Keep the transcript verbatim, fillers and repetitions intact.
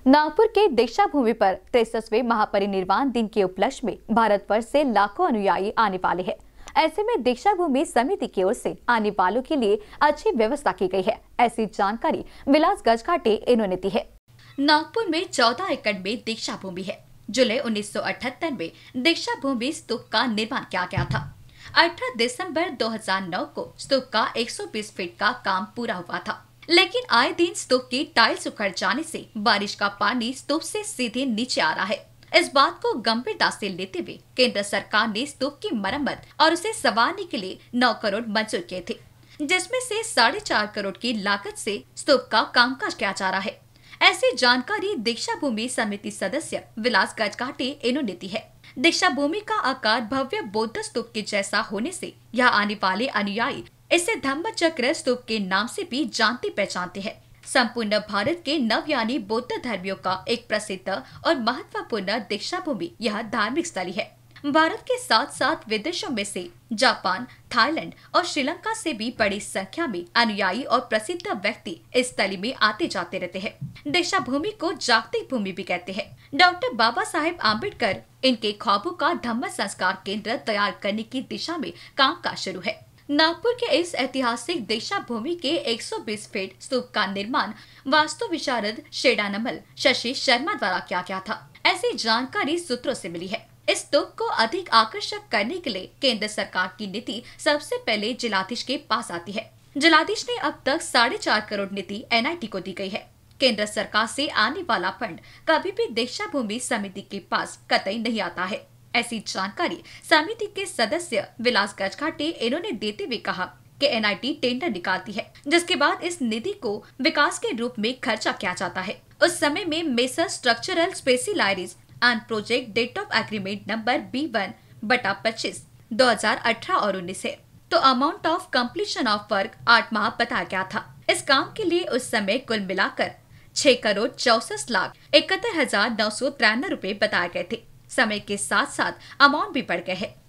नागपुर के दीक्षा भूमि पर तिरसठवें महापरिनिर्वाण दिन के उपलक्ष्य में भारतवर्ष से लाखों अनुयायी आने वाले हैं। ऐसे में दीक्षा भूमि समिति की ओर से आने वालों के लिए अच्छी व्यवस्था की गई है। ऐसी जानकारी विलास गजघाटे इन्होंने दी है। नागपुर में चौदह एकड़ में दीक्षा भूमि है। जुलाई उन्नीस सौ अठहत्तर में दीक्षा भूमि स्तूप का निर्माण किया गया था। अठारह दिसंबर दो हज़ार नौ को स्तूप का एक सौ बीस फीट का काम पूरा हुआ था, लेकिन आए दिन स्तूप की टाइल्स उखड़ जाने से बारिश का पानी स्तूप से सीधे नीचे आ रहा है। इस बात को गंभीरता से लेते हुए केंद्र सरकार ने स्तूप की मरम्मत और उसे संवारने के लिए नौ करोड़ मंजूर किए थे, जिसमें से साढ़े चार करोड़ की लागत से स्तूप का कामकाज किया जा रहा है। ऐसी जानकारी दीक्षा भूमि समिति सदस्य विलास गजघाटे इन्होंने दी है। दीक्षा भूमि का आकार भव्य बौद्ध स्तूप के जैसा होने से यहाँ आने वाले अनुयायी इसे धम्म चक्र स्तूप के नाम से भी जानते पहचानते हैं। संपूर्ण भारत के नवयानी बौद्ध धर्मियों का एक प्रसिद्ध और महत्वपूर्ण दीक्षा भूमि यह धार्मिक स्थली है। भारत के साथ साथ विदेशों में से जापान, थाईलैंड और श्रीलंका से भी बड़ी संख्या में अनुयायी और प्रसिद्ध व्यक्ति इस स्थली में आते जाते रहते हैं। दीक्षा भूमि को जागतिक भूमि भी कहते हैं। डॉक्टर बाबा साहेब आम्बेडकर इनके ख्वाबों का धम्म संस्कार केंद्र तैयार करने की दिशा में कामकाज शुरू है। नागपुर के इस ऐतिहासिक दीक्षा भूमि के एक सौ बीस फीट स्तूप का निर्माण वास्तु विशारद शेडानमल शशि शर्मा द्वारा किया गया था। ऐसी जानकारी सूत्रों से मिली है। इस स्तूप को अधिक आकर्षक करने के लिए केंद्र सरकार की नीति सबसे पहले जिलाधीश के पास आती है। जिलाधीश ने अब तक साढ़े चार करोड़ नीति एन आई टी को दी गई है। केंद्र सरकार से आने वाला फंड कभी भी दीक्षा भूमि समिति के पास कतई नहीं आता है। ऐसी जानकारी समिति के सदस्य विलास गजघाटे इन्होंने देते हुए कहा कि एन आई टी टेंडर निकालती है, जिसके बाद इस निधि को विकास के रूप में खर्चा किया जाता है। उस समय में messrs structural specialize and project date of agreement number B one बटा पच्चीस दो हजार अठारह और उन्नीस है, तो amount of completion of work आठ माह बताया गया था। इस काम के लिए उस समय कुल मिलाकर छह करोड़ चौसठ लाख इकहत्तर हजार नौ सौ तिरानवे रूपए बताए गए थे। समय के साथ साथ अमाउंट भी बढ़ गए हैं।